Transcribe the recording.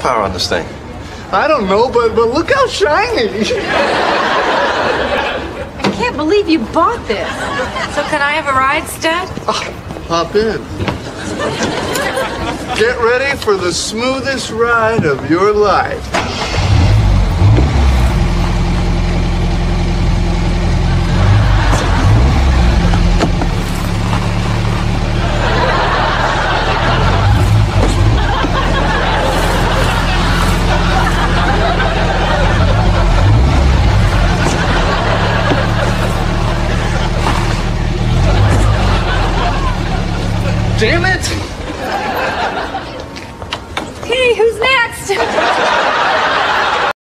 horsepower on this thing? I don't know, but look how shiny. I can't believe you bought this. So can I have a ride, Stud? Hop in. Get ready for the smoothest ride of your life. Damn it! Okay, who's next?